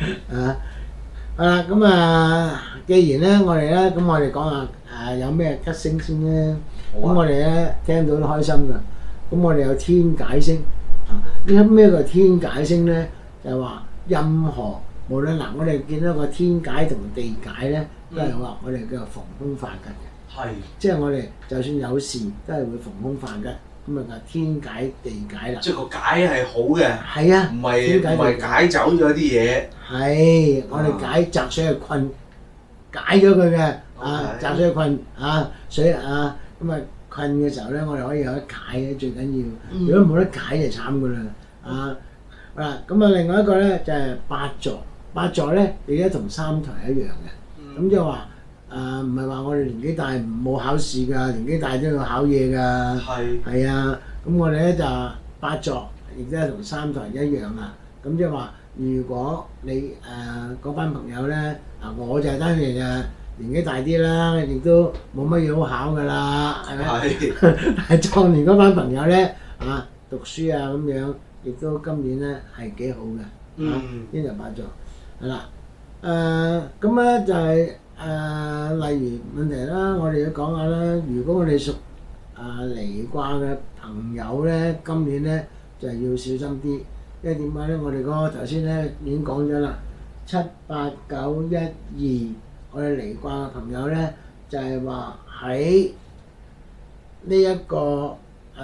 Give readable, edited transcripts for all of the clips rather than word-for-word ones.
啊，好啦，咁啊，既然咧我哋咧，咁我哋講下有咩吉星先咧。咁好啊， 我哋咧聽到都開心㗎。咁我哋有天解星啊，咩叫天解星咧？就係話任何無論嗱，我哋見到個天解同地解咧，都係話我哋叫逢凶化吉嘅。 係即係我哋就算有事都係會逢凶化吉，咁啊天解地解啦。 即係個解係好嘅， 係啊， 唔係解走咗啲嘢。 係我哋解摘水嘅困，解咗佢嘅摘水嘅困水咁啊困嘅時候咧，我哋可以有得解嘅，最緊要。如果冇得解就慘噶啦好啦，咁啊另外一個咧就係八座，八座咧亦都同三台一樣嘅，咁即係話唔係話我哋年紀大冇考試㗎，年紀大都要考嘢㗎。係啊，咁我哋咧就八座，亦都係同三台一樣啊。咁即係話，如果你嗰班朋友咧，我就係當然年紀大啲啦，亦都冇乜嘢好考㗎啦，係咪？但係壯年嗰班朋友咧讀書咁樣，亦都今年咧係幾好嘅。呢就八座係啦。咁咧就係。例如問題啦，我哋要講下啦。如果我哋屬離卦嘅朋友咧，今年咧就係要小心啲，因為點解咧？我哋嗰個頭先咧已經講咗啦，7、8、9、1、2，我哋離卦嘅朋友咧就係話喺呢一個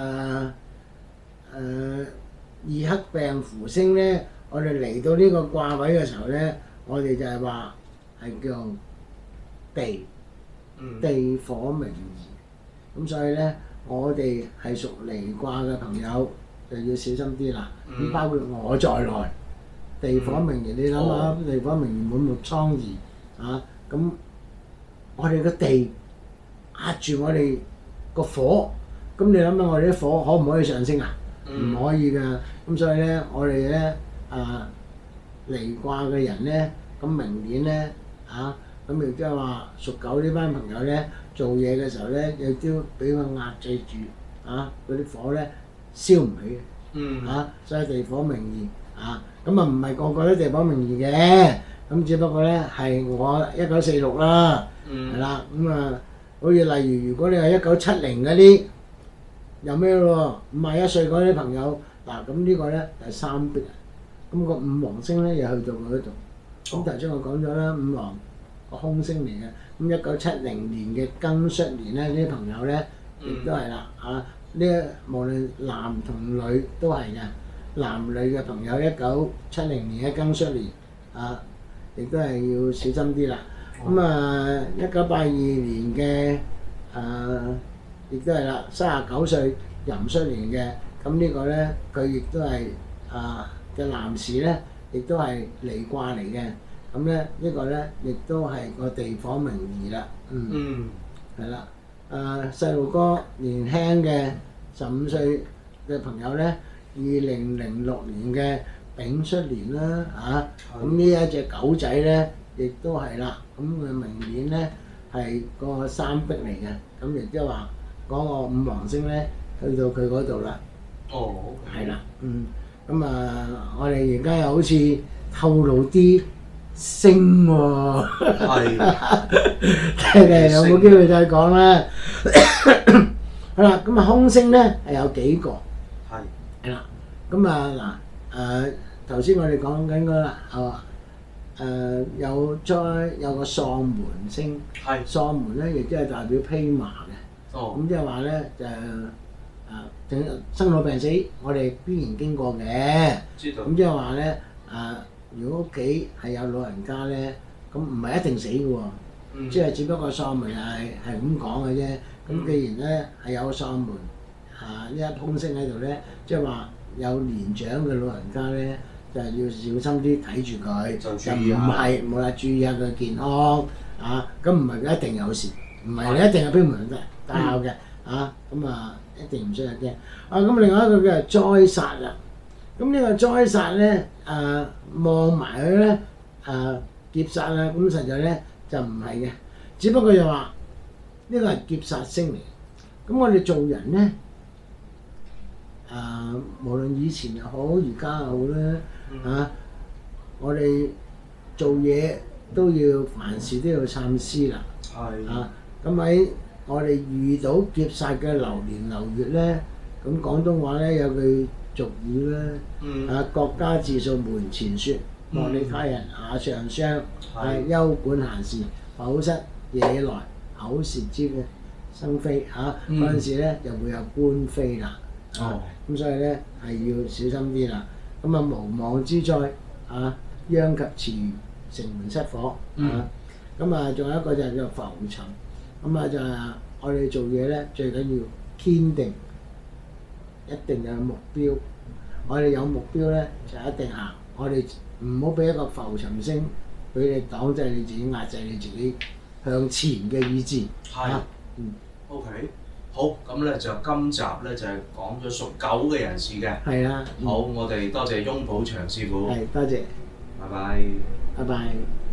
二黑病符星咧，我哋嚟到呢個卦位嘅時候咧，我哋就係話係叫地火明夷，咁所以咧，我哋係屬離卦嘅朋友就要小心啲啦。咁包括我在內，地火明夷，你諗下，地火明夷滿目瘡痍咁我哋個地壓住我哋個火，咁你諗下我哋啲火可唔可以上升啊？唔可以㗎。咁所以咧，我哋咧離卦嘅人咧，咁明年咧咁亦即係話屬狗呢班朋友咧，做嘢嘅時候咧，亦都俾佢壓制住嗰啲火咧燒唔起嘅。所以地火明夷咁唔係個個都地火明夷嘅，咁只不過咧係我1946啦，係啦，好似例如如果你係1970嗰啲，有咩咯？51歲嗰啲朋友咁呢個咧係三碧，咁個五黃星咧又去到嗰度。咁頭先我講咗啦，五黃個空星嚟嘅，咁1970年嘅庚戌年咧，呢啲朋友咧亦都係啦呢無論男同女都係嘅，男女嘅朋友1970年嘅庚戌年亦都係要小心啲啦。咁1982年嘅亦都係啦，39歲壬戌年嘅，咁呢個咧佢亦都係嘅男士咧，亦都係離卦嚟嘅。咁咧呢個咧亦都係個地火明夷啦，係啦。細路哥年輕嘅15歲嘅朋友咧，2006年嘅丙戌年啦咁呢一隻狗仔咧，亦都係啦。咁佢明年咧係個三碧嚟嘅，咁亦即係話嗰個五黃星咧去到佢嗰度啦。係啦，我哋而家又好似透露啲星喎，睇嚟有冇機會再講啦？好啦，咁空星咧係有幾個？係啦，咁頭先我哋講緊嗰啦，有個喪門星，喪門咧亦即係代表披麻嘅，咁即係話咧就生老病死，我哋必然經過嘅。咁即係話咧如果屋企係有老人家咧，咁唔係一定死嘅喎，即係只不過喪門係咁講嘅啫。咁既然咧係有喪門呢一空星喺度咧，即係話有年長嘅老人家咧，就係要小心啲睇住佢，就唔係冇啦，注意下佢健康咁唔係佢一定有事，唔係你一定係偏門大校嘅一定唔需要驚。咁另外一個叫做災煞啦。咁呢個災煞咧望埋佢咧劫煞啦，咁實在咧就唔係嘅，只不過就話呢個係劫煞星嚟。咁我哋做人咧無論以前又好，而家又好咧我哋做嘢都要凡事都要三思啦。 係啊，咁喺我哋遇到劫煞嘅流年流月咧，咁廣東話咧有句俗語咧，啊國家自掃門前雪，莫理他人瓦上霜，休管閒事，否則惹來口舌之嘅生非嚇。嗰陣時咧就會有官非啦。咁所以咧係要小心啲啦。咁啊無妄之災啊，殃及池魚，城門失火啊。咁啊仲有一個就係叫浮沉。咁啊就係我哋做嘢咧最緊要堅定，一定有目標。我哋有目標咧就一定行。我哋唔好俾一個浮沉星俾你擋制你自己，壓制你自己向前嘅意志。 係，OK， 好，咁咧就今集咧就係講咗屬狗嘅人士嘅。 係啦。 好，我哋多謝翁寶祥師傅。 係，多謝。 拜拜。 拜拜。